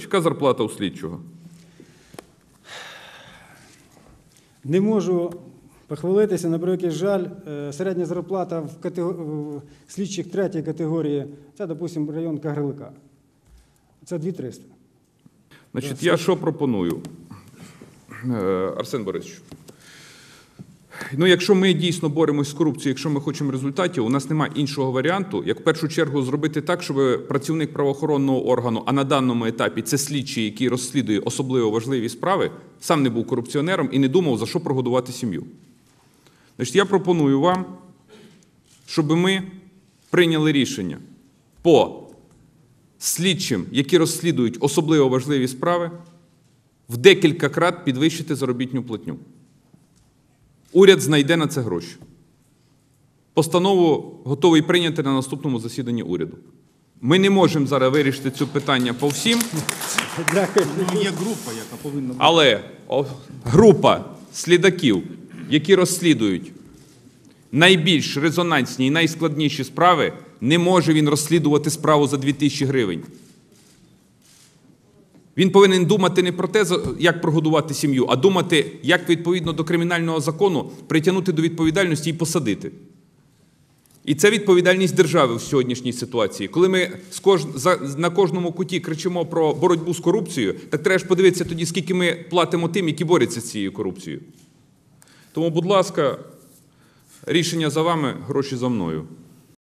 яка зарплата у слідчого? Не можу похвалитися, на превеликий жаль, середня зарплата в слідчих 3-ї категорії, це, допустимо, район Кагарлика. Це 2300. Значить, я що пропоную? Арсен Борисович, ну, якщо ми дійсно боремось з корупцією, якщо ми хочемо результатів, у нас немає іншого варіанту, як в першу чергу зробити так, щоб працівник правоохоронного органу, а на даному етапі це слідчий, який розслідує особливо важливі справи, сам не був корупціонером і не думав, за що прогодувати сім'ю. Значить, я пропоную вам, щоб ми прийняли рішення по слідчим, які розслідують особливо важливі справи, в декілька крат підвищити заробітну платню. Уряд знайде на це гроші. Постанову готовий прийняти на наступному засіданні уряду. Ми не можемо зараз вирішити це питання по всім. Дякую. Ну, є група, яка повинна бути. Але група слідаків, які розслідують найбільш резонансні і найскладніші справи, не може він розслідувати справу за 2000 гривень. Він повинен думати не про те, як прогодувати сім'ю, а думати, як відповідно до кримінального закону притягнути до відповідальності і посадити. І це відповідальність держави в сьогоднішній ситуації. Коли ми на кожному куті кричимо про боротьбу з корупцією, так треба ж подивитися тоді, скільки ми платимо тим, які борються з цією корупцією. Тому, будь ласка, рішення за вами, гроші за мною.